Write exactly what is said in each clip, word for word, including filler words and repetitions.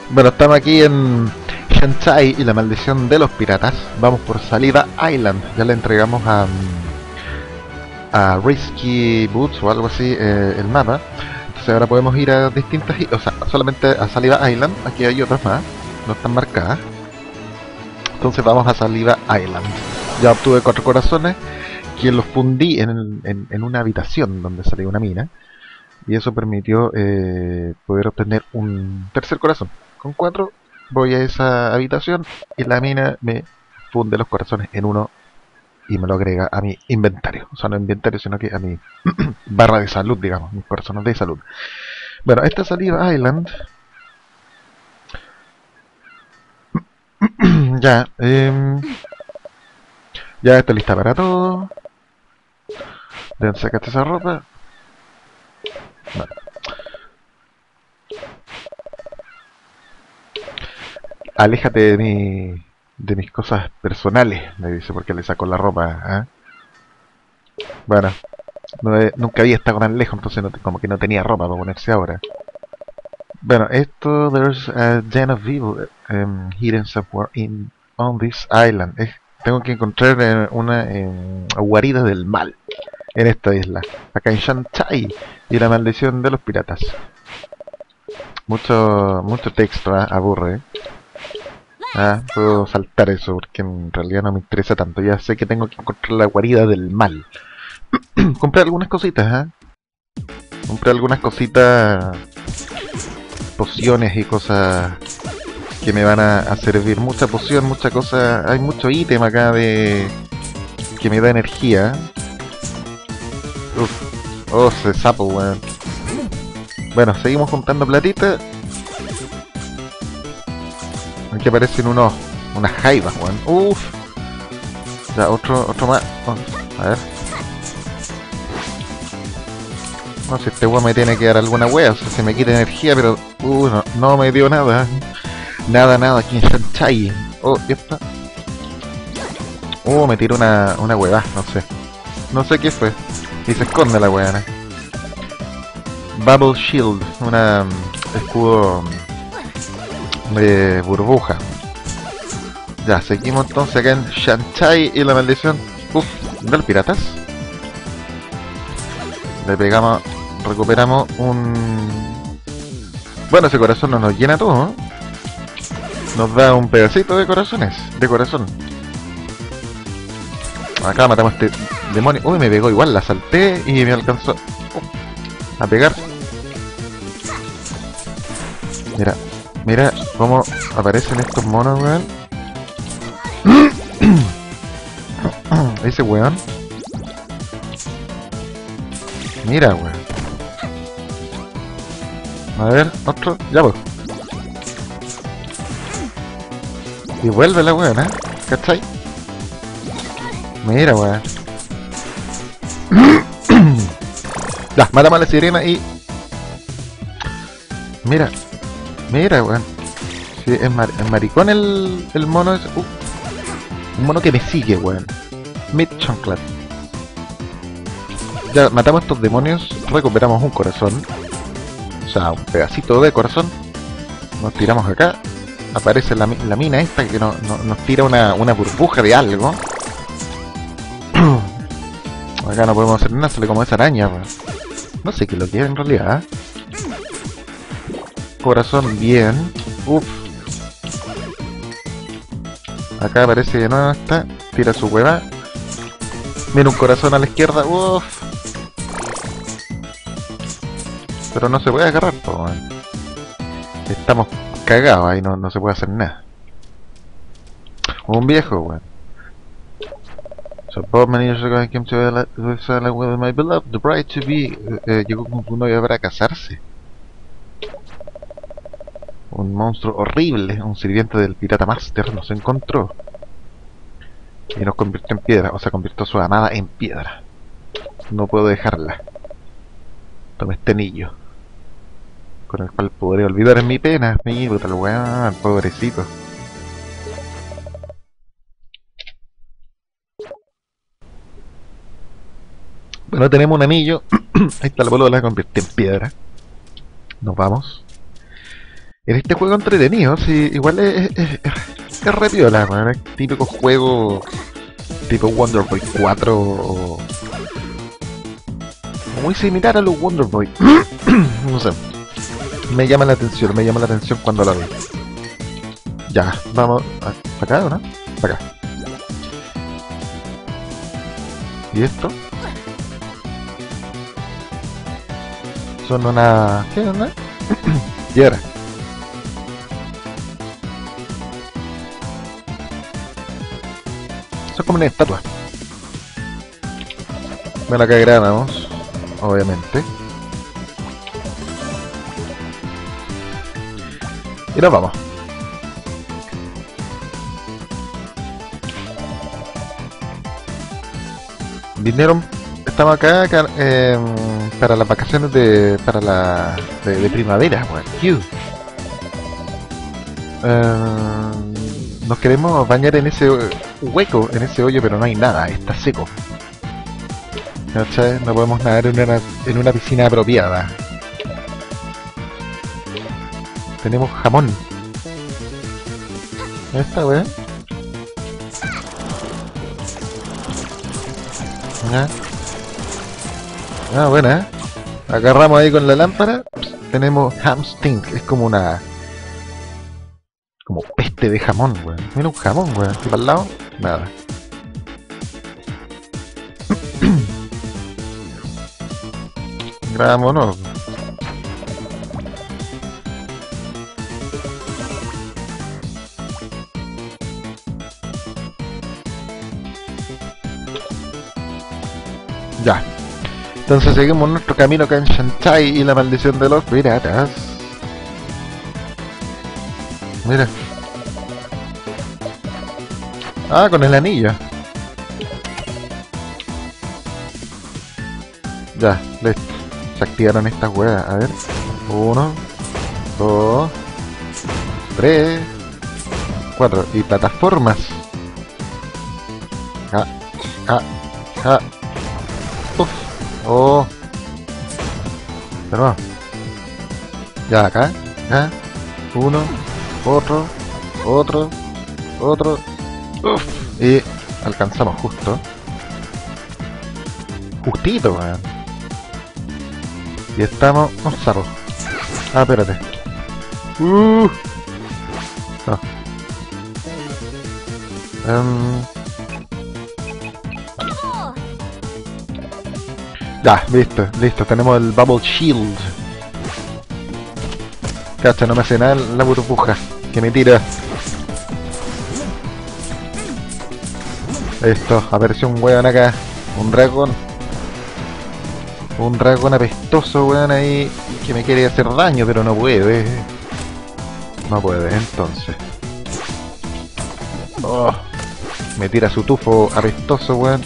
Bueno, estamos aquí en Shanghai y la maldición de los piratas. Vamos por Salida Island. Ya le entregamos a, a Risky Boots o algo así eh, el mapa. Entonces ahora podemos ir a distintas... O sea, solamente a Salida Island. Aquí hay otras más. No están marcadas. Entonces vamos a Salida Island. Ya obtuve cuatro corazones. Que los fundí en, en, en una habitación donde salía una mina. Y eso permitió eh, poder obtener un tercer corazón. Con cuatro voy a esa habitación y la mina me funde los corazones en uno y me lo agrega a mi inventario. O sea, no inventario, sino que a mi barra de salud, digamos, mis corazones de salud. Bueno, esta salida Island... ya, eh, ya está lista para todo. Deben sacarte esa ropa. Vale. Aléjate de mi, de mis cosas personales, me dice, porque le saco la ropa. ¿eh? Bueno, no he, nunca había estado tan lejos, entonces no, como que no tenía ropa para ponerse ahora. Bueno, esto, there's a den of evil um, hidden somewhere in on this island. Es, tengo que encontrar eh, una eh, guarida del mal en esta isla, acá en Shanghai, y la maldición de los piratas. Mucho, mucho texto, ¿eh? Aburre. ¿eh? Ah, puedo saltar eso porque en realidad no me interesa tanto. Ya sé que tengo que encontrar la guarida del mal. Compré algunas cositas, ¿eh? Compré algunas cositas, pociones y cosas que me van a, a servir. Mucha poción, mucha cosa. Hay mucho ítem acá de que me da energía. Uf. Oh, ese sapo, weón. Bueno, seguimos juntando platita. Aquí aparecen unos, unas jaivas, weón. Uff. Ya, otro, otro más. Oh, a ver. No sé, este weón me tiene que dar alguna wea, o sea, se me quita energía, pero... Uh, no, no me dio nada. Nada, nada, aquí en Shanghai. Oh, ¿y esta? Uh, me tiró una, una hueva, no sé. No sé qué fue. Y se esconde la weá, ¿no? Bubble Shield, una um, escudo de burbuja. Ya, seguimos entonces acá en Shanghai y la maldición uf, de los piratas. Le pegamos, recuperamos un... Bueno, ese corazón no nos llena todo, ¿no? Nos da un pedacito de corazones, de corazón. Acá matamos a este demonio. Uy, me pegó igual, la salté y me alcanzó uh, a pegar. Mira, mira cómo aparecen estos monos, weón. Ese weón. Mira, weón. A ver, otro. Ya voy. Y vuelve la weón, ¿eh? ¿Cachai? Mira, weón. Ya, matamos a la sirena y... Mira. Mira, weón. Sí, es, mar es maricón el, el mono ese. Uh, un mono que me sigue, weón. Mid Chunklat. Ya matamos a estos demonios, recuperamos un corazón. O sea, un pedacito de corazón. Nos tiramos acá. Aparece la, la mina esta que no, no, nos tira una, una burbuja de algo. Acá no podemos hacer nada, sale como esa araña, weón. No sé qué lo que es en realidad. ¿eh? Corazón bien. Uff. Acá aparece de nuevo esta. Tira su hueva. Mira un corazón a la izquierda. Uff. Pero no se puede agarrar todo, man. Estamos cagados ahí, no, no se puede hacer nada. Un viejo, weón. So Bob many years ago I came to the island with my beloved, the bride to be. Eh, llegó con su novia para casarse. Un monstruo horrible, un sirviente del pirata Master nos encontró y nos convirtió en piedra, o sea, convirtió a su amada en piedra. No puedo dejarla. Toma este anillo con el cual podré olvidar mi pena. Mi puta la weá, pobrecito. Bueno, tenemos un anillo. Ahí está la bola, la convierte en piedra. Nos vamos. En este juego entretenido, sí, igual es, es, es, es re piola, weón. Es típico juego tipo Wonder Boy cuatro o muy similar a los Wonder Boy. No sé. Me llama la atención, me llama la atención cuando lo veo. Ya, vamos. ¿Para acá o no? Para acá. ¿Y esto? Son una... ¿Qué onda? Piedra. Son como una estatua. Me la caeramos, obviamente. Y nos vamos. Vinieron, estamos acá, acá eh, para las vacaciones de, para la, de, de primavera, weón. Eh, nos queremos bañar en ese hueco, en ese hoyo, pero no hay nada, está seco. ¿Cachai? No podemos nadar en una, en una piscina apropiada. Tenemos jamón. Esta weón. Ah, ah, buena, ¿eh? Agarramos ahí con la lámpara. Tenemos ham stink. Es como una... como peste de jamón, weón. Mira un jamón, weón. ¿Y para el lado? Nada. Vámonos. Ya. Entonces seguimos nuestro camino acá en Shantai y la maldición de los piratas. Mira. Ah, con el anillo. Ya, listo. Se activaron estas huevas. A ver. Uno, dos, tres, cuatro. Y plataformas. Ah, ah, ah. Uf. Oh. Pero ya acá. Ya. Uno. Otro. Otro. Otro. Uf. Y alcanzamos justo. Justito, weón. Y estamos... un zarro. Ah, espérate. Uh. No. Um. Ya, listo, listo. Tenemos el Bubble Shield. Cacha, no me hace nada la burbuja que me tira. Listo, apareció un weón acá. Un dragón. Un dragón apestoso, weón, ahí que me quiere hacer daño, pero no puede. No puede, entonces. Oh, me tira su tufo apestoso, weón.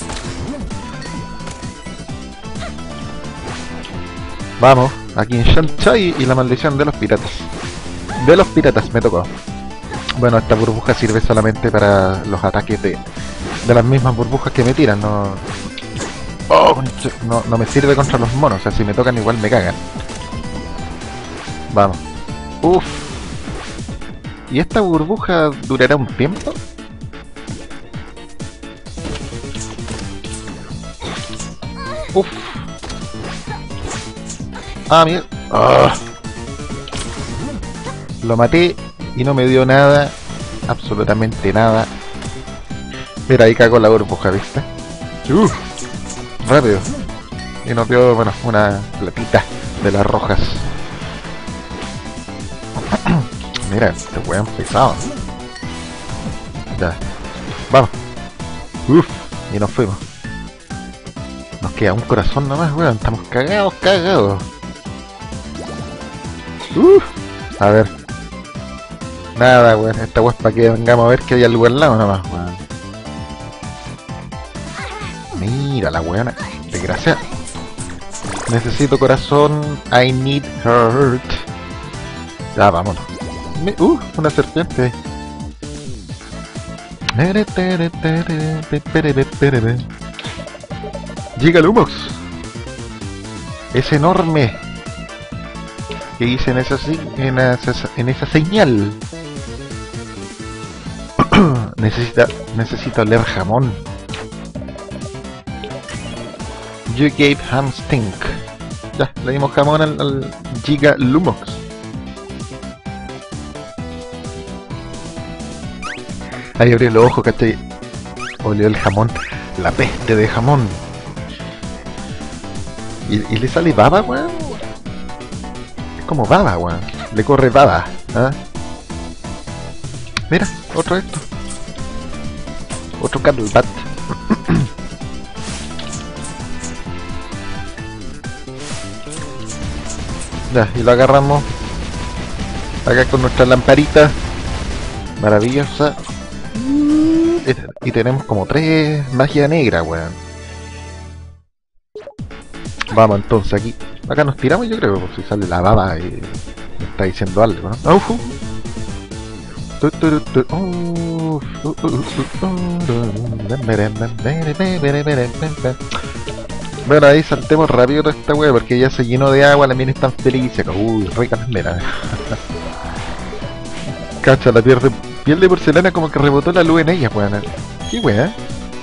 Vamos, aquí en Shantai y la maldición de los piratas. De los piratas me tocó. Bueno, esta burbuja sirve solamente para los ataques de, de las mismas burbujas que me tiran, no... Oh, no, no me sirve contra los monos, o sea, si me tocan igual me cagan. Vamos. Uff. ¿Y esta burbuja durará un tiempo? Uff. Ah, mira. Oh. Lo maté y no me dio nada. Absolutamente nada. Mira, ahí cagó la burbuja, ¿viste? Uff. Rápido. Y nos dio, bueno, una platita de las rojas. Mira, este weón pesado. Ya. Vamos. Uff. Y nos fuimos. Nos queda un corazón nomás, weón. Estamos cagados, cagados. Uff. A ver. Nada, weón. Esta weón es para que vengamos a ver que hay algo al lado nomás, weón. Mira la weona. Desgracia. Necesito corazón. I need heart. Ya, vámonos. Me, uh, una serpiente. Gigalumos. Es enorme. ¿Qué dice en esa, si- en esa, en esa señal? Necesita, necesito oler jamón. You gave ham stink. Ya, le dimos jamón al, al Giga Lumox. Ahí abrió los ojos, ¿cachai? Olió el jamón. La peste de jamón. ¿Y, y le sale baba, weón? Es como baba, weón. Le corre baba. ¿Ah? Mira, otro de estos. Otro Cuddlebat. Ya, y lo agarramos acá con nuestra lamparita maravillosa. Y tenemos como tres magia negra, weón. Vamos entonces aquí. Acá nos tiramos, yo creo, por si sale la baba y me está diciendo algo, ¿no? ¡Uf! Bueno, ahí saltemos rápido toda esta wea porque ya se llenó de agua, la mina es tan feliz. Uy, rica la mera. Cacha, la piel de, piel de porcelana como que rebotó la luz en ella, weón. ¿Qué wea?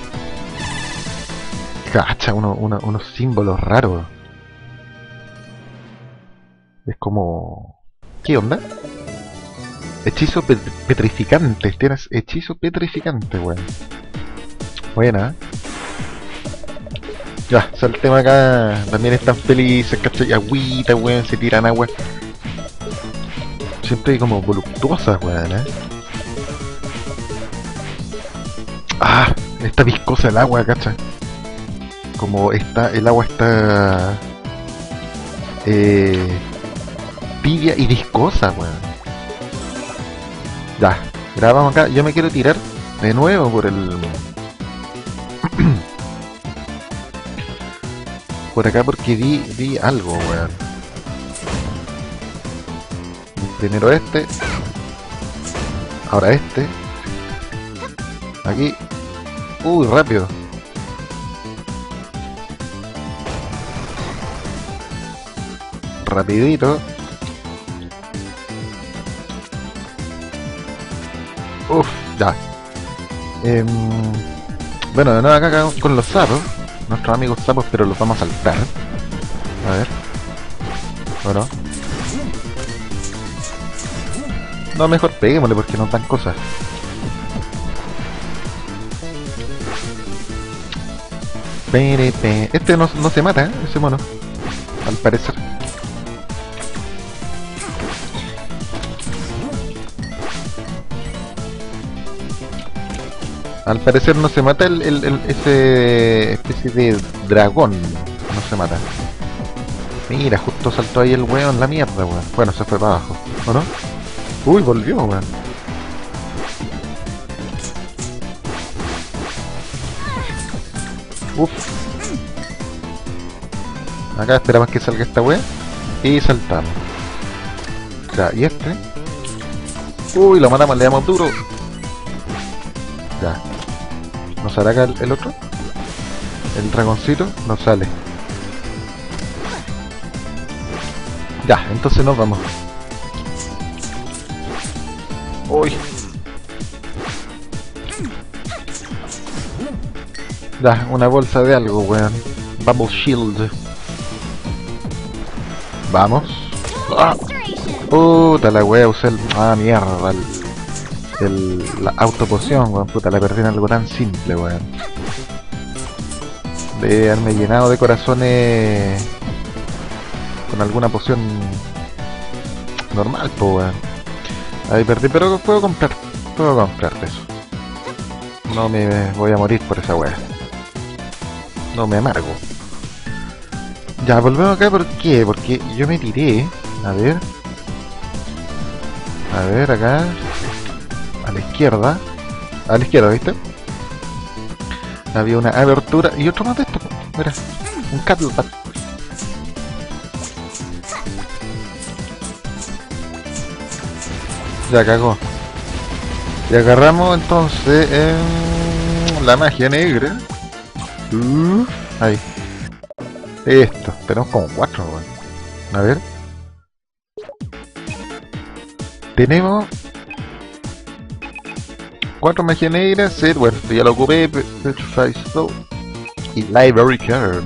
Cacha, uno, uno, unos símbolos raros. Es como... ¿Qué onda? Hechizo pet petrificante. Tienes hechizo petrificante, weón. Buena. Ya, saltemos acá. También están felices, ¿cachai? Agüita, weón. Se tiran agua. Siempre hay como voluptuosas, weón, ¿eh? Ah, está viscosa el agua, ¿cachai? Como está, el agua está... Eh... tibia y viscosa, weón. Ya, grabamos acá. Yo me quiero tirar de nuevo por el... por acá porque vi, vi algo, weón. Primero este. Ahora este. Aquí. Uy, rápido. Rapidito. Uf, ya. Eh, bueno, de nuevo acá, acá con los sapos. Nuestros amigos sapos, pero los vamos a saltar. A ver. Bueno. No, mejor peguémosle porque nos dan cosas. Este no, no se mata, ¿eh? Ese mono. Al parecer. Al parecer no se mata el, el, el ese especie de dragón. No se mata. Mira, justo saltó ahí el weón, la mierda, weón. Bueno, se fue para abajo, ¿o no? Uy, volvió, weón. Uf. Acá esperamos que salga esta weá. Y saltamos. Ya, y este. Uy, lo matamos, le damos duro. Ya. ¿No sale acá el, el otro? El dragoncito no sale. Ya, entonces nos vamos. Uy. Ya, una bolsa de algo, weón. Bubble Shield. Vamos. ¡Ah! Puta la wea, usé el... Ah, mierda. El... el la autopoción, weón. Puta, la perdí en algo tan simple, weón. De haberme llenado de corazones... con alguna poción... normal, po, weón. Ahí perdí, pero puedo comprar. Puedo comprarte eso. No me voy a morir por esa wea. No me amargo. Ya, volvemos acá, ¿por qué? Porque yo me tiré. A ver. A ver, acá. A la izquierda. A la izquierda, ¿viste? Había una abertura. Y otro más de esto. Mira. Un Cuddlebat. Ya cagó. Y agarramos entonces eh, la magia negra. Uh, ahí. Esto. Tenemos como cuatro, weón. A ver. Tenemos cuatro magia negra, set, bueno, ya lo ocupé, Petrify Stone y Library Card.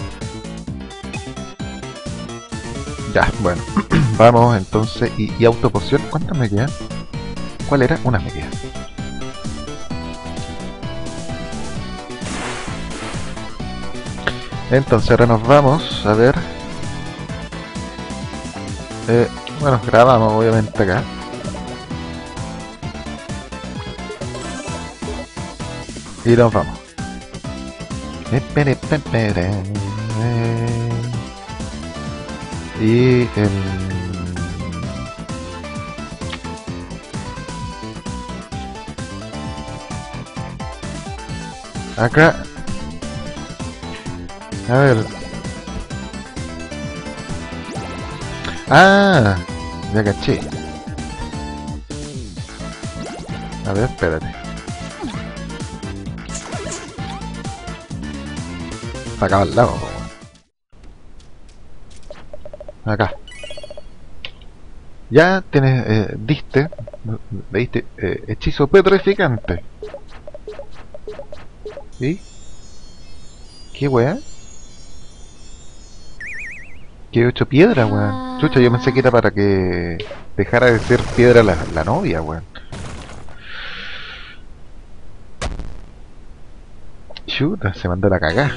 Ya, bueno, vamos entonces, y, y autopoción, ¿cuántas me quedan? ¿Cuál era? Una me queda. Entonces ahora nos vamos a ver. Eh, bueno, grabamos obviamente acá. Y nos vamos. Y el... acá. A ver. Ah, ya caché. A ver, espérate. Acá al lado. Acá. Ya tienes, eh, diste, diste eh, hechizo petrificante. ¿Sí? ¿Qué wea? Que ocho piedras, weón. Chucha, yo pensé que era para que dejara de ser piedra la, la novia, weón. Chuta, se mandó la cagá.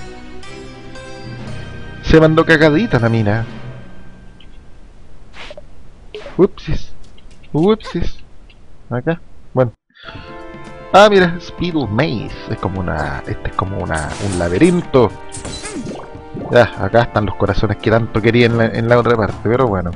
Se mandó cagadita la mina. Upsis. Upsis. Acá. Bueno. Ah, mira, Speedle Maze. Es como una... Este es como una... un laberinto. Ya, acá están los corazones que tanto quería en la, en la otra parte, pero bueno.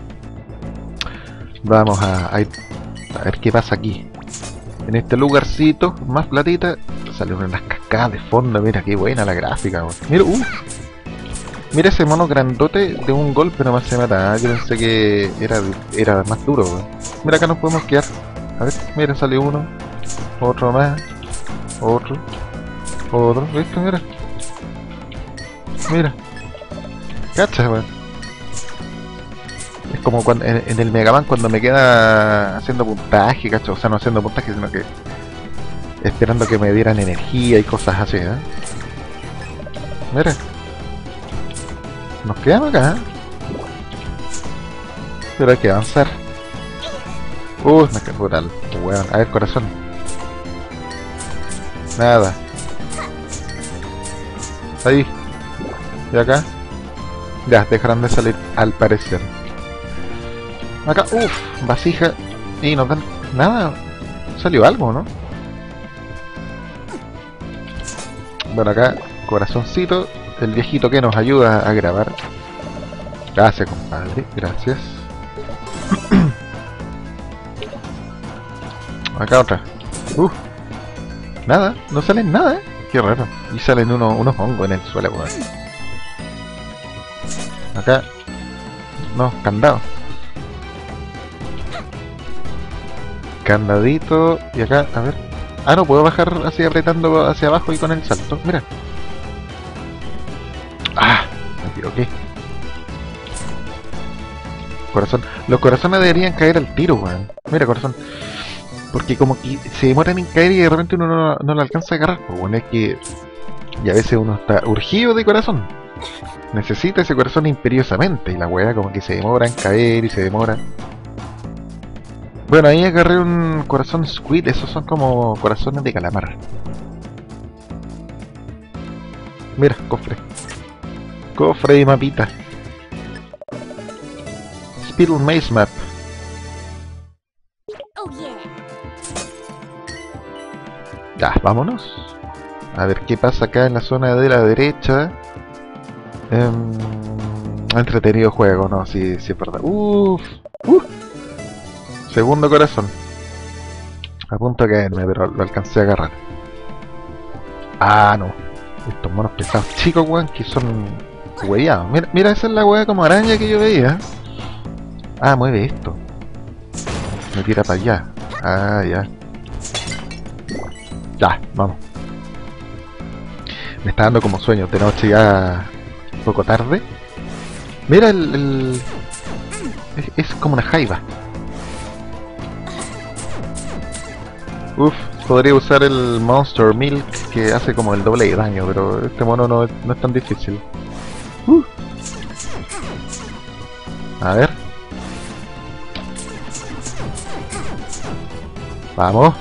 Vamos a, a ir a ver qué pasa aquí. En este lugarcito, más platita, salieron unas cascadas de fondo. Mira qué buena la gráfica, weón. Mira, uh. Mira ese mono grandote de un golpe nomás se mata. Yo pensé que era, era más duro, weón. Mira, acá nos podemos quedar. A ver, mira, sale uno. Otro más. Otro. Otro. ¿Viste? Mira. Mira. Cacha, weón. Es como cuando en, en el Mega Man cuando me queda haciendo puntaje, cacho. O sea, no haciendo puntaje, sino que esperando que me dieran energía y cosas así, ¿eh? Mira. Nos quedamos acá, ¿eh? Pero hay que avanzar. Uh, me quedó brutal, weón. A ver, corazón. Nada. Ahí. Y acá. Ya, dejarán de salir al parecer. Acá, uff, vasija. Y no dan nada. Salió algo, ¿no? Bueno, acá, corazoncito. El viejito que nos ayuda a grabar. Gracias, compadre. Gracias. Acá otra. Uff. Nada, no salen nada, ¿eh? Qué raro. Y salen unos, unos hongos en el suelo, weón. Acá. No, candado. Candadito. Y acá, a ver. Ah, no, puedo bajar así apretando hacia abajo y con el salto. Mira. Ah, me equivoqué. Corazón. Los corazones deberían caer al tiro, weón. Mira, corazón. Porque como que se demoran en caer y de repente uno no, no lo alcanza a agarrar. Pues bueno, es que... Y a veces uno está urgido de corazón. Necesita ese corazón imperiosamente. Y la weá como que se demora en caer y se demora. Bueno, ahí agarré un corazón squid. Esos son como corazones de calamar. Mira, cofre. Cofre y mapita. Speedle Maze Map. Ya, vámonos. A ver qué pasa acá en la zona de la derecha. Um, entretenido juego, no, sí, sí es verdad. Uff, uff. Segundo corazón. A punto de caerme, pero lo alcancé a agarrar. Ah, no. Estos monos pesados chicos, weón, que son huellados. Mira, mira, esa es la hueá como araña que yo veía. Ah, mueve esto. Me tira para allá. Ah, ya. Ya, vamos. Me está dando como sueño de noche ya un poco tarde. Mira el... el... Es, es como una jaiba. Uf, podría usar el Monster Milk que hace como el doble de daño, pero este mono no, es- no es tan difícil. Uh. A ver. Vamos.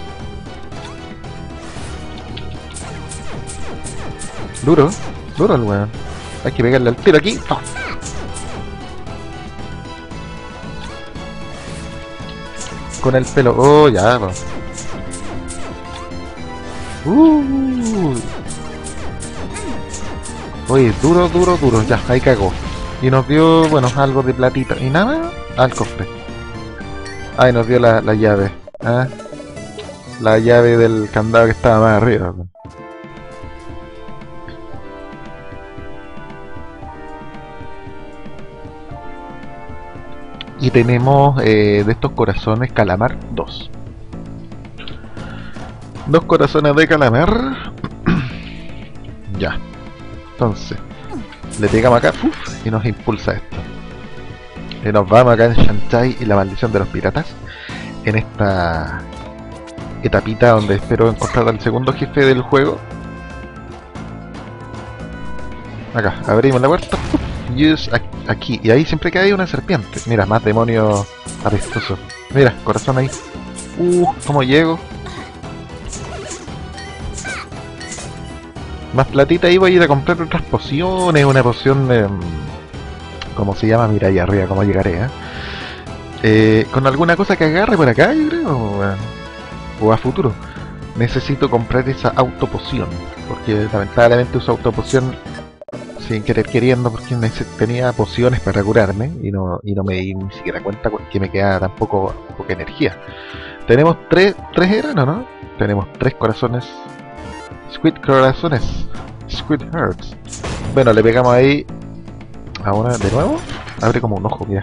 Duro, duro el weón. Hay que pegarle al tiro aquí. ¡Pah! Con el pelo. Oh, ya, po. Uh. Oye, duro, duro, duro. Ya, ahí cagó. Y nos dio, bueno, algo de platita. ¿Y nada? Al cofre. Ay, nos dio la, la llave. ¿Ah? La llave del candado que estaba más arriba. Y tenemos eh, de estos corazones calamar dos. Dos corazones de calamar. Ya. Entonces, le pegamos acá uf, y nos impulsa esto. Y nos vamos acá en Shantae y la maldición de los piratas. En esta etapita donde espero encontrar al segundo jefe del juego. Acá, abrimos la puerta. Use aquí. Y ahí siempre que hay una serpiente. Mira, más demonio apestoso. Mira, corazón ahí. Uh, ¿cómo llego? Más platita ahí voy a ir a comprar otras pociones. Una poción de... ¿Cómo se llama? Mira ahí arriba cómo llegaré, ¿eh? Eh, con alguna cosa que agarre por acá, yo creo. O, eh, o a futuro. Necesito comprar esa autopoción. Porque lamentablemente uso autopoción sin querer queriendo, porque tenía pociones para curarme y no, y no me di ni siquiera cuenta que me quedaba tan poco, poca energía. Tenemos tres, tres eran, ¿no? ¿no? Tenemos tres corazones. Squid corazones. Squid hearts. Bueno, le pegamos ahí. Ahora de nuevo. Abre como un ojo, mira.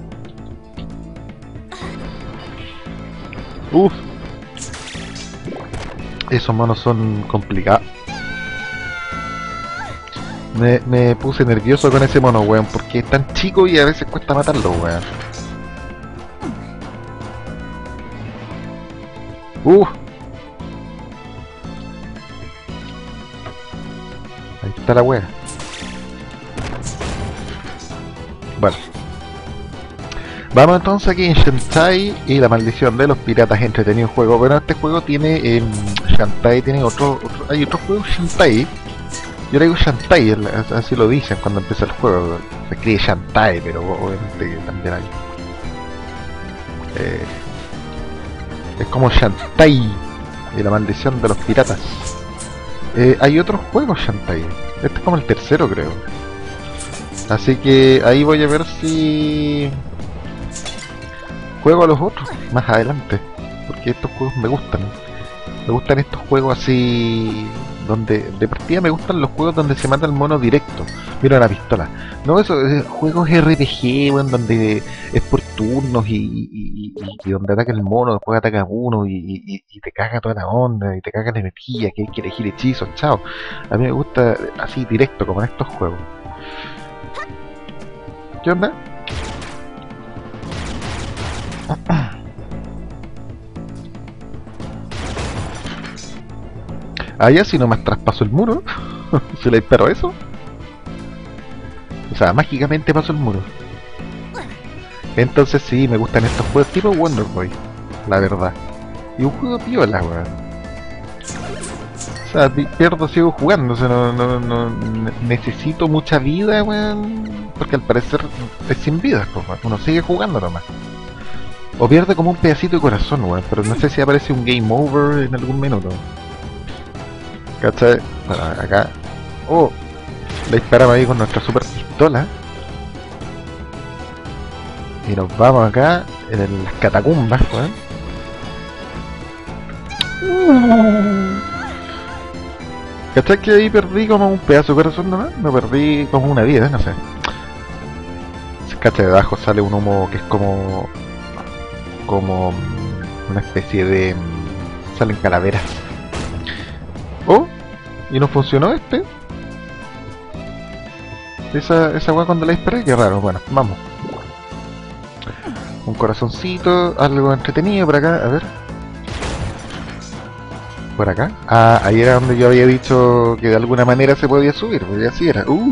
Uff. Esos monos son complicados. Me, me puse nervioso con ese mono, weón, porque es tan chico y a veces cuesta matarlo, weón. Uh. Ahí está la wea. Bueno. Vamos entonces aquí en Shantae y la maldición de los piratas, entretenido juego. Bueno, este juego tiene en eh, Shantae, tiene otro, otro, hay otro juego Shantae. Yo le digo Shantae, así lo dicen cuando empieza el juego. Se escribe Shantae, pero obviamente también hay. Eh, es como Shantae y la maldición de los piratas. Eh, hay otros juegos Shantae. Este es como el tercero, creo. Así que ahí voy a ver si juego a los otros más adelante. Porque estos juegos me gustan. Me gustan estos juegos así... donde de partida me gustan los juegos donde se mata el mono directo. Mira la pistola. No, esos eh, juegos R P G, bueno, donde es por turnos y, y, y, y donde ataca el mono, después ataca uno y, y, y te caga toda la onda, y te caga la energía, que hay que elegir hechizos, chao. A mí me gusta así directo, como en estos juegos. ¿Qué onda? Allá si no más traspaso el muro. ¿Se le disparó eso? O sea, mágicamente paso el muro. Entonces sí, me gustan estos juegos tipo Wonder Boy, la verdad. Y un juego piola, weón. O sea, pierdo, sigo jugando, o sea, no, no, no, necesito mucha vida, weón. Porque al parecer es sin vida, pues, uno sigue jugando nomás. O pierde como un pedacito de corazón, weón, pero no sé si aparece un game over en algún minuto. ¿Cachai? Bueno, acá... Oh, le disparamos ahí con nuestra super pistola. Y nos vamos acá en las catacumbas, weón. ¿Cachai que ahí perdí como un pedazo de corazón nomás? Me perdí como una vida, no sé. ¿Cachai? De abajo sale un humo que es como... como... una especie de... salen calaveras. Oh, y no funcionó este. Esa, esa weá cuando la disparé, qué raro. Bueno, vamos. Un corazoncito, algo entretenido por acá, a ver. Por acá. Ah, ahí era donde yo había dicho que de alguna manera se podía subir, pues así era. Uh.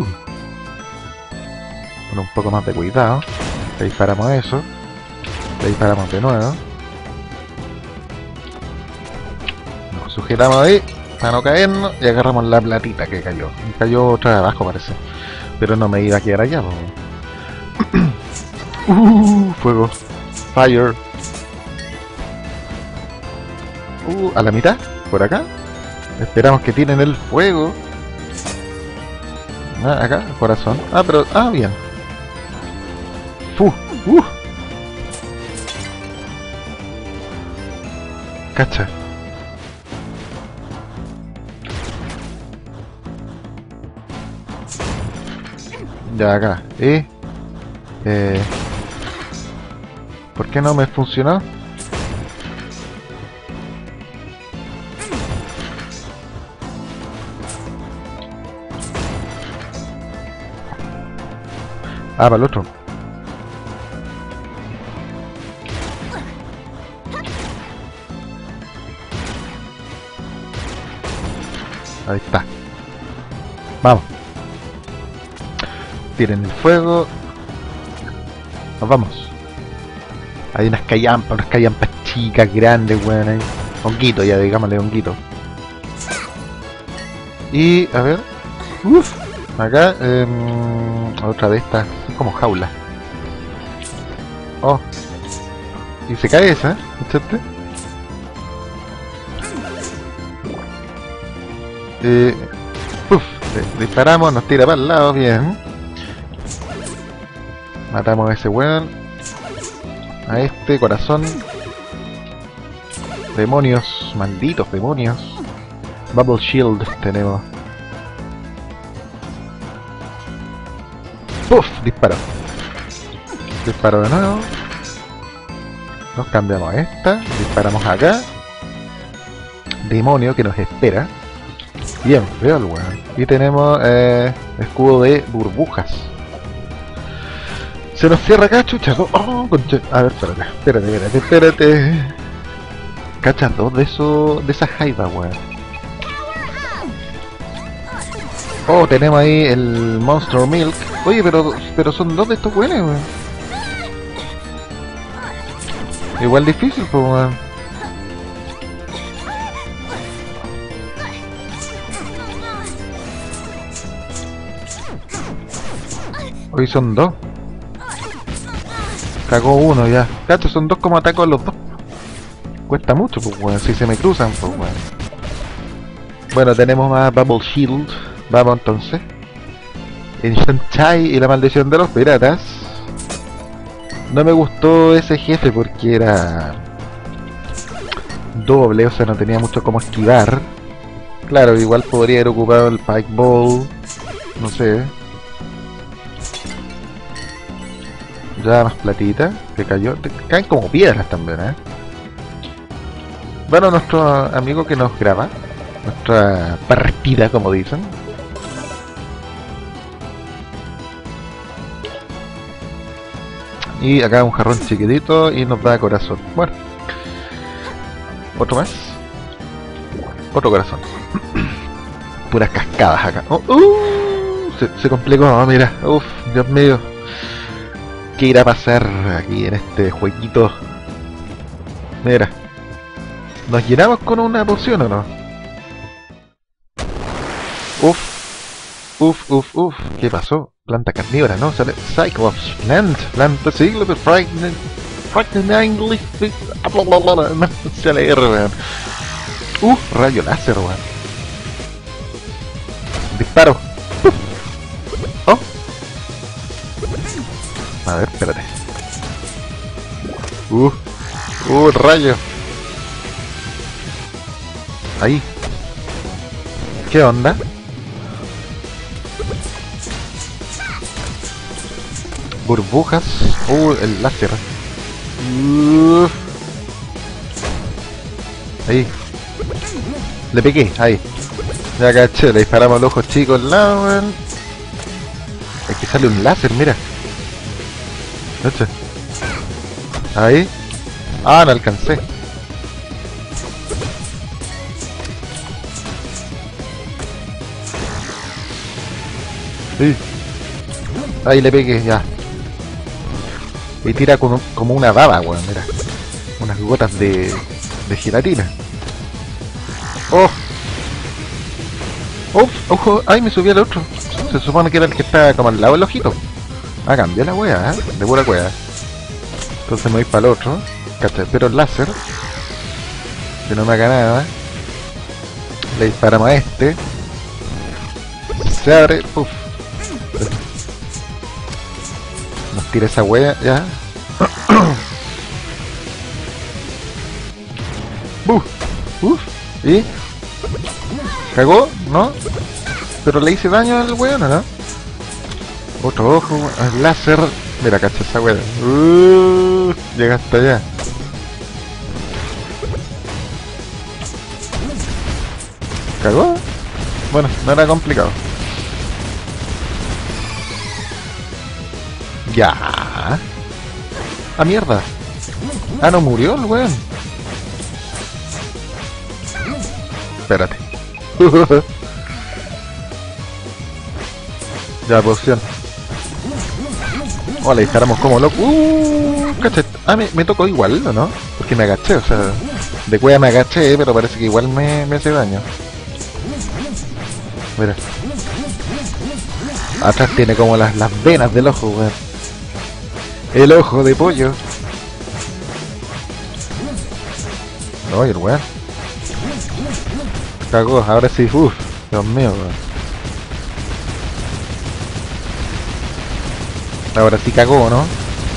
Con un poco más de cuidado. Le disparamos eso. Le disparamos de nuevo. Nos sujetamos ahí para no caernos y agarramos la platita que cayó. Cayó otra de abajo parece. Pero no me iba a quedar allá. uh, fuego. Fire. Uh, a la mitad. Por acá. Esperamos que tienen el fuego. Ah, acá, corazón. Ah, pero... Ah, bien. Fu, uh. Cacha. Ya acá. ¿Eh? Eh... ¿Por qué no me funcionó? Ah, para el otro. Ahí está. Vamos. Tiren el fuego. Nos vamos. Hay unas callampas, unas callampas chicas, grandes, weón, ahí. Honguito ya, digámosle honguito. Y, a ver. Uff. Acá, eh, otra de estas, como jaula. Oh. Y se cae esa, ¿escuchaste? Eh, uf, le disparamos, nos tira para el lado, bien. Matamos a ese weón. A este, corazón. Demonios, malditos demonios. Bubble Shield tenemos. ¡Puf! Disparo. Disparo de nuevo. Nos cambiamos a esta. Disparamos acá. Demonio que nos espera. Bien, veo el weón. Y tenemos eh, escudo de burbujas. Se nos cierra acá, chucha. Oh, concha. A ver, espérate, espérate, espérate, espérate. Cacha dos de esos. De esas jaivas, weón. Oh, tenemos ahí el Monster Milk. Oye, pero pero son dos de estos weones, weón. Igual difícil, pues, weón. Hoy son dos. Cagó uno ya. Cacho, son dos como ataco a los dos. Cuesta mucho, pues, weón. Si se me cruzan, pues, weón. Bueno, tenemos más Bubble Shield. Vamos entonces. En Shanchai y la maldición de los piratas. No me gustó ese jefe porque era doble, o sea, no tenía mucho como esquivar. Claro, igual podría haber ocupado el Pike Ball. No sé. Ya más platita que cayó. Te caen como piedras también, ¿eh? Bueno, nuestro amigo que nos graba, nuestra partida, como dicen. Y acá un jarrón chiquitito y nos da corazón. Bueno. Otro más. Otro corazón. Puras cascadas acá. Oh, uh, se, se complicó, mira. Uff, Dios mío. ¿Qué irá a pasar aquí en este jueguito? Mira. ¿Nos llenamos con una poción o no? Uff. Uff, uff, uff. ¿Qué pasó? Planta carnívora, ¿no? Sale Cyclops Plant. Planta siglo de Frightening. Frightening Leaf. No sale R, weón. Uh, rayo láser, weón. Disparo. Uh. Oh. A ver, espérate. Uh. Uh, rayo. Ahí. ¿Qué onda? Burbujas. Uh, el láser. Uh. Ahí. Le pegué, ahí. Ya caché, le disparamos los ojos chicos al lado, weón. Aquí sale un láser, mira. ¿Caché? Ahí. Ah, no alcancé. Sí. Ahí le pegué, ya. Y tira como, como una baba, weón, mira. Unas gotas de, de gelatina. ¡Oh! ¡Oh! ¡Ojo! ¡Ay, me subí al otro! Se supone que era el que está como al lado del ojito. Ah, cambié la wea, ¿eh? De pura wea. Entonces me voy para el otro. ¿Cachai? Pero el láser. Que no me haga nada. Le disparamos a este. Se abre. Puf. Nos tira esa wea, ya. Uf. Uf. ¿Y? ¿Cagó? ¿No? Pero le hice daño al weón, ¿no? Otro ojo, el láser. Mira, cacha esa weá. Uh, llega hasta allá. ¿Cagó? Bueno, no era complicado. Ya. ¡Ah, mierda! Ah, no murió el weón. Espérate. Ya, poción. Oh, le disparamos como loco. Uh, caché. Ah, me, me tocó igual, ¿o no? Porque me agaché, o sea, de cueva me agaché, pero parece que igual me, me hace daño. Mira. Atrás tiene como las, las venas del ojo, weón. El ojo de pollo. No, el weón. Cagó, ahora sí, uff. Dios mío, weón. Ahora sí cagó, ¿no?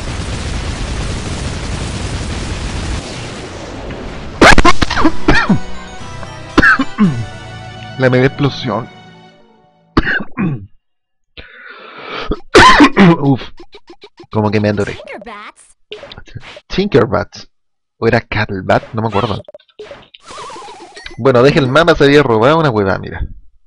La mega explosión. Uf, como que me adoré. Tinkerbats. O era Cattlebat, no me acuerdo. Bueno, deje el mapa, se había robado una huevada, mira.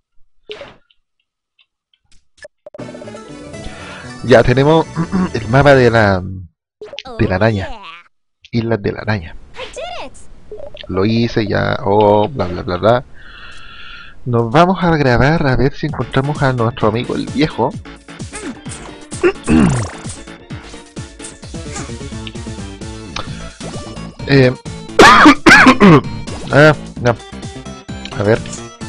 Ya tenemos el mapa de la de la araña. Islas de la araña. Lo hice ya, oh, bla bla bla bla. Nos vamos a grabar a ver si encontramos a nuestro amigo el viejo. eh. ah, no. A ver.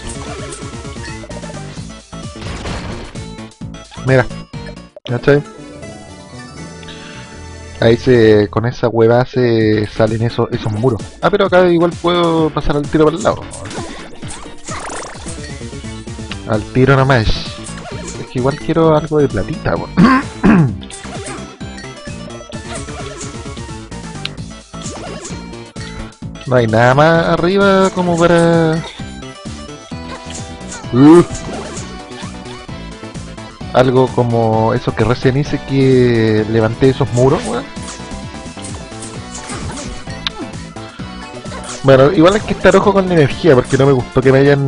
Mira. ¿Cachai? Ahí se, con esa hueva se salen esos, esos muros. Ah, pero acá igual puedo pasar al tiro por el lado. Al tiro nomás. Es que igual quiero algo de platita, bo. No hay nada más arriba como para... Uh. Algo como eso que recién hice, que levanté esos muros, weón. Bueno, igual hay que estar ojo con la energía, porque no me gustó que me hayan...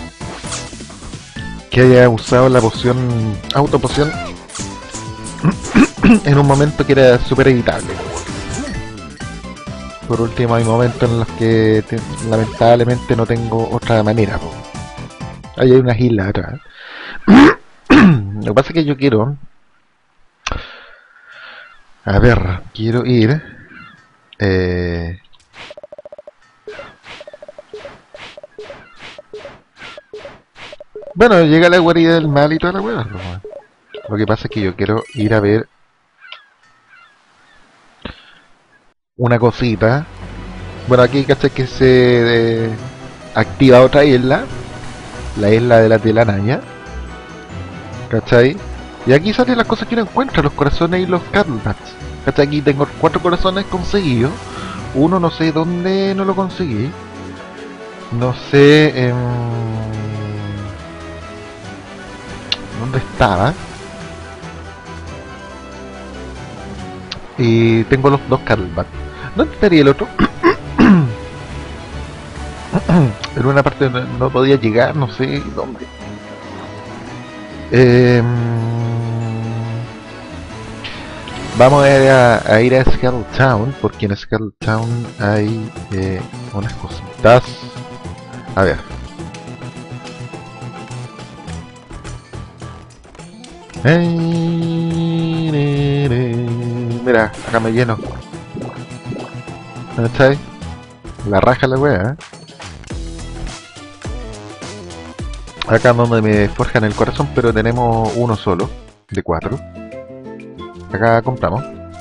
que haya usado la poción... autopoción en un momento que era súper evitable. Por último, hay momentos en los que te, lamentablemente no tengo otra manera, po. Ahí hay unas islas atrás. Lo que pasa es que yo quiero... A ver, quiero ir... Eh... Bueno, llega la guarida del mal y toda la hueá. Lo que pasa es que yo quiero ir a ver... una cosita. Bueno, aquí caché que se eh, activa otra isla. La isla de la telaraña. ¿Cachai? Y aquí salen las cosas que uno encuentra, los corazones y los Cattlebats. ¿Cachai? Aquí tengo cuatro corazones conseguidos. Uno no sé dónde no lo conseguí. No sé... Eh, ¿dónde estaba? Y tengo los dos Cattlebats. ¿Dónde estaría el otro? En una parte no, no podía llegar, no sé dónde. Eh, vamos a, a ir a Scuttle Town, porque en Scuttle Town hay eh, unas cositas. A ver. Mira, acá me lleno. ¿Dónde está ahí? La raja la wea, ¿eh? Acá donde me forjan el corazón, pero tenemos uno solo, de cuatro. Acá compramos.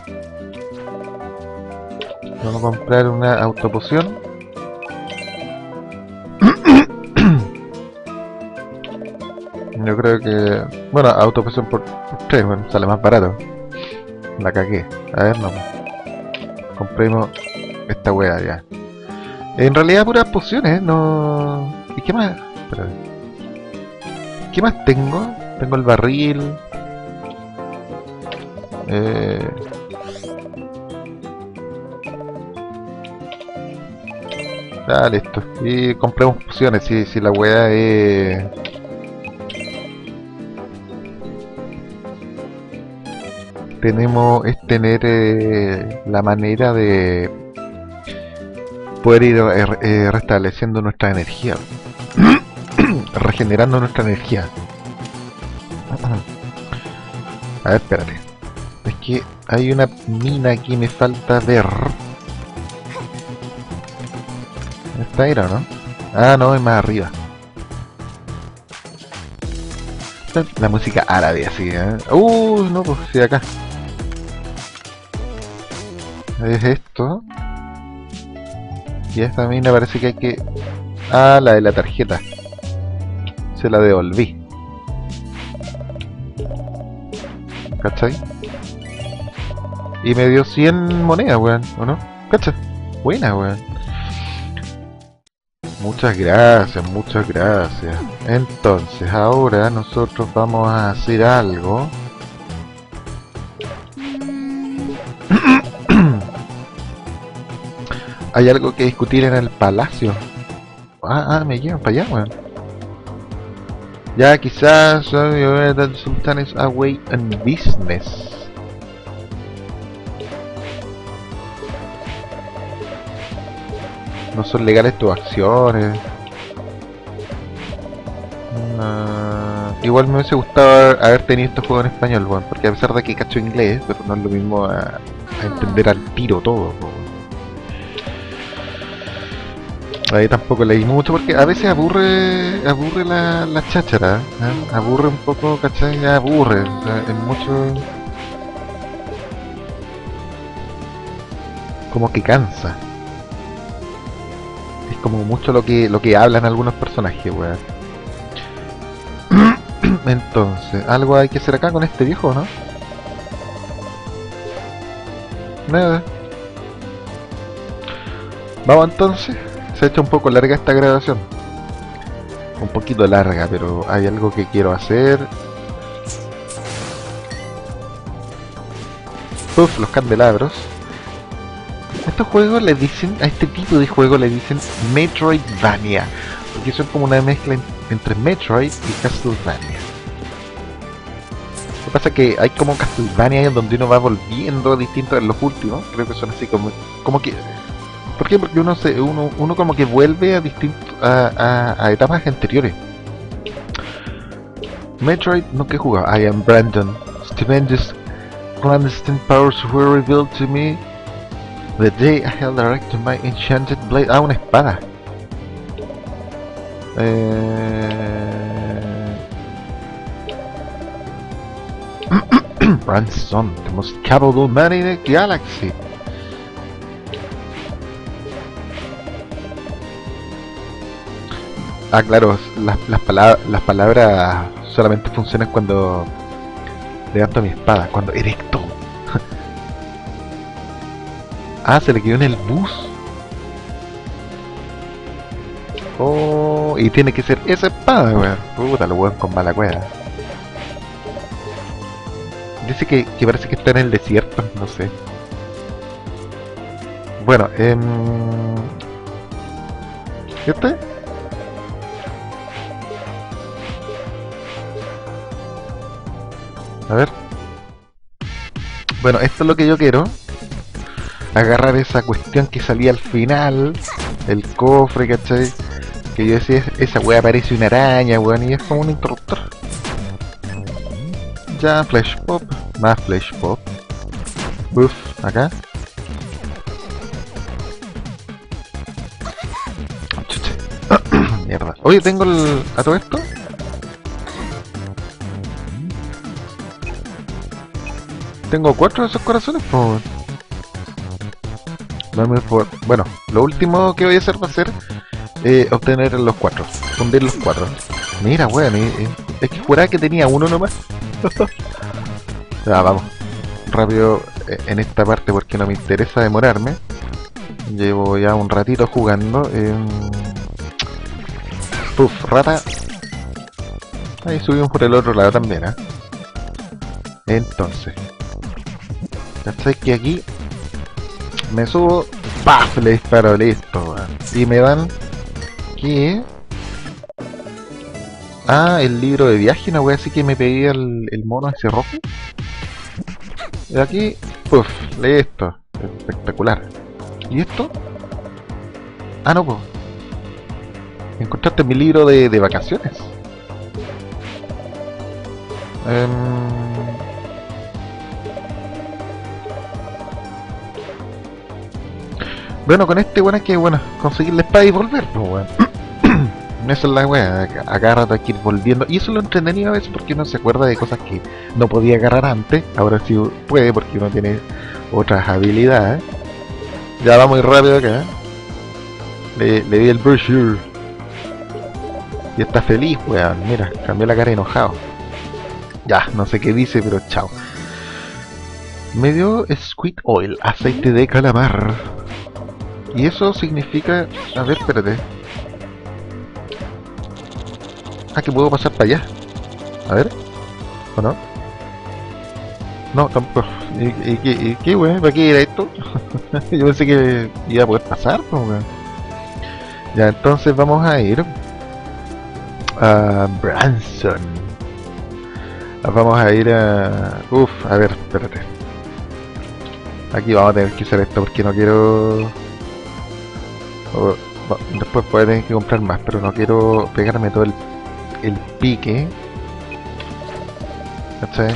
Vamos a comprar una autopoción. Yo creo que... Bueno, autopoción por tres, bueno, sale más barato. La cagué. A ver, no. Compremos esta wea ya. En realidad puras pociones, no... ¿Y qué más? Espera. ¿Qué más tengo? Tengo el barril. Eh... Ah, listo. Y compremos pociones, si, si la wea es... Tenemos es tener eh, la manera de poder ir eh, eh, restableciendo nuestra energía. Regenerando nuestra energía. A ver, espérate. Es que hay una mina que me falta ver. ¿Esta era, no? Ah, no, es más arriba. La música árabe, así, ¿eh? Uh, no, pues sí, acá. Es esto. Y esta mina parece que hay que... Ah, la de la tarjeta. Se la devolví. ¿Cachai? Y me dio cien monedas, weón, ¿o no? ¿Cachai? Buena, weón. Muchas gracias, muchas gracias. Entonces, ahora nosotros vamos a hacer algo. Hay algo que discutir en el palacio. Ah, ah, me llevan para allá, weón. Ya, quizás the Sultan is away on business. No son legales tus acciones. Uh, igual me hubiese gustado haber tenido este juego en español, weón, porque a pesar de que cacho inglés, pero no es lo mismo a, a entender al tiro todo, weón. Ahí tampoco leí mucho porque a veces aburre aburre la, la cháchara, ¿eh? Aburre un poco, ¿cachai? Ya aburre, o sea, es mucho... como que cansa. Es como mucho lo que lo que hablan algunos personajes, weón. Entonces, algo hay que hacer acá con este viejo, ¿no? Nada. Vamos entonces. Se ha hecho un poco larga esta grabación. Un poquito larga, pero hay algo que quiero hacer. Puff, los candelabros. A estos juegos le dicen, a este tipo de juego le dicen Metroidvania. Porque son como una mezcla en, entre Metroid y Castlevania. Lo que pasa es que hay como Castlevania donde uno va volviendo distinto en los últimos. Creo que son así como, como que... ¿Por qué? Porque uno se, uno, uno como que vuelve a distintos a, a, a etapas anteriores. Metroid nunca he jugado. I am Brandon. Stupendous clandestine powers were revealed to me the day I held direct to my enchanted blade. Ah, una espada. Eh... Ransom, the most capable man in the galaxy. Ah, claro, las, las, palabras, las palabras solamente funcionan cuando levanto mi espada, cuando erecto. Ah, se le quedó en el bus. Oh, y tiene que ser esa espada, weón. Puta, lo weón con mala cueva. Dice que, que parece que está en el desierto, no sé. Bueno, eh... ¿este? A ver. Bueno, esto es lo que yo quiero. Agarrar esa cuestión que salía al final. El cofre, ¿cachai? Que yo decía, esa wea parece una araña, weón. Y es como un interruptor. Ya, flash pop, más flash pop. Buff, acá. Chuche. Mierda. Oye, tengo el... a todo esto. Tengo cuatro de esos corazones, pues. Bueno, lo último que voy a hacer va a ser eh, obtener los cuatro, fundir los cuatro. Mira, weón, eh, es que juraba que tenía uno nomás. Ya, vamos, rápido eh, en esta parte porque no me interesa demorarme. Llevo ya un ratito jugando. Eh... Puf, rata. Ahí subimos por el otro lado también, ¿eh? Entonces, ¿cachai? Que aquí me subo, ¡paf! Le disparo, listo, weón. Y me dan... ¿qué? Ah, el libro de viaje, una wea así que me pedía el, el mono ese rojo. Y aquí, ¡puf! Listo. Espectacular. ¿Y esto? Ah, no, pues. ¿Encontraste mi libro de, de vacaciones? Um... Bueno, con este bueno es que bueno, conseguir la espada y volver, pues bueno. Esa es la wea, a cada rato hay que ir volviendo. Y eso lo entretenido a veces porque uno se acuerda de cosas que no podía agarrar antes. Ahora sí puede porque uno tiene otras habilidades. Ya va muy rápido acá. Le, le di el brochure. Y está feliz, weón. Mira, cambió la cara enojado. Ya, no sé qué dice, pero chao. Me dio squid oil, aceite de calamar. Y eso significa... A ver, espérate. Ah, que puedo pasar para allá. A ver. ¿O no? No, tampoco. ¿Y, y, y, y qué, weón? ¿Para qué era esto? Yo pensé que iba a poder pasar, pues, weón. Ya, entonces vamos a ir a Branson. Vamos a ir a... Uf, a ver, espérate. Aquí vamos a tener que hacer esto porque no quiero... O, no, después voy a tener que comprar más, pero no quiero pegarme todo el, el pique. ¿Cachai?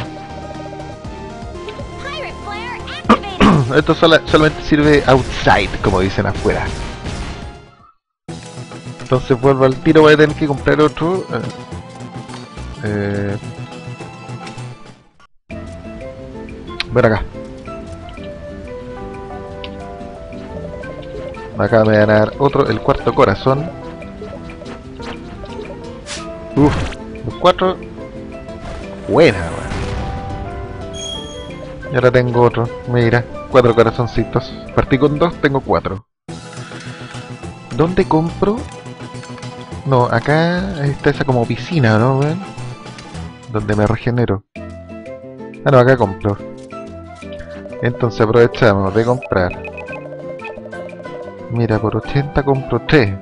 Esto sola, solamente sirve outside, como dicen afuera. Entonces vuelvo al tiro, voy a tener que comprar otro. Eh, Ven acá. Acá me van a dar otro, el cuarto corazón. Uff, los cuatro. Buena, weón. Y ahora tengo otro, mira, cuatro corazoncitos. Partí con dos, tengo cuatro. ¿Dónde compro? No, acá está esa como piscina, ¿no, weón? Donde me regenero. Ah, no, acá compro. Entonces aprovechamos de comprar. Mira, por ochenta compro tres.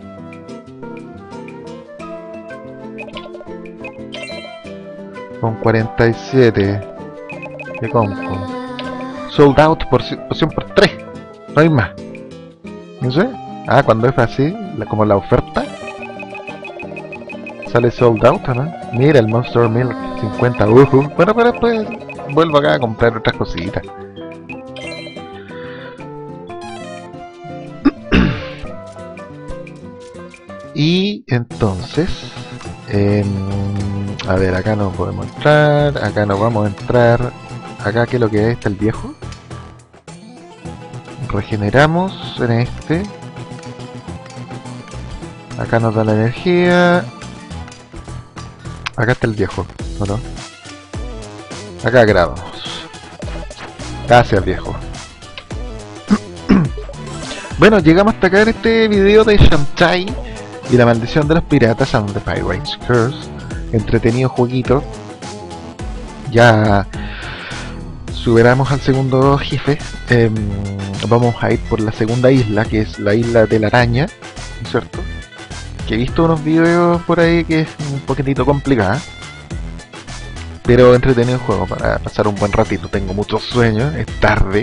Con cuarenta y siete. ¿Qué compro? Sold out por poción por tres. No hay más. No sé. Ah, cuando es así, la, como la oferta, sale sold out, ¿no? Mira el Monster Milk cincuenta. Uh -huh. Bueno, pero después vuelvo acá a comprar otras cositas. Y entonces, eh, a ver, acá no podemos entrar, acá no vamos a entrar. Acá, ¿qué es lo que es? Está el viejo. Regeneramos en este. Acá nos da la energía. Acá está el viejo, ¿o no? Acá grabamos. Gracias, viejo. Bueno, llegamos hasta acá en este video de Shantae y la maldición de los piratas and the Pirate's Curse. Entretenido jueguito. Ya superamos al segundo jefe. Eh, vamos a ir por la segunda isla, que es la isla de la araña, ¿no es cierto? Que he visto unos videos por ahí que es un poquitito complicada, pero entretenido el juego para pasar un buen ratito. Tengo muchos sueños, es tarde.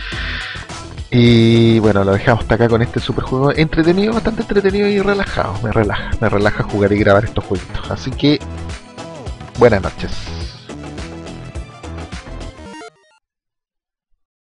Y bueno, lo dejamos hasta acá con este super juego entretenido, bastante entretenido y relajado. Me relaja, me relaja jugar y grabar estos jueguitos. Así que, buenas noches.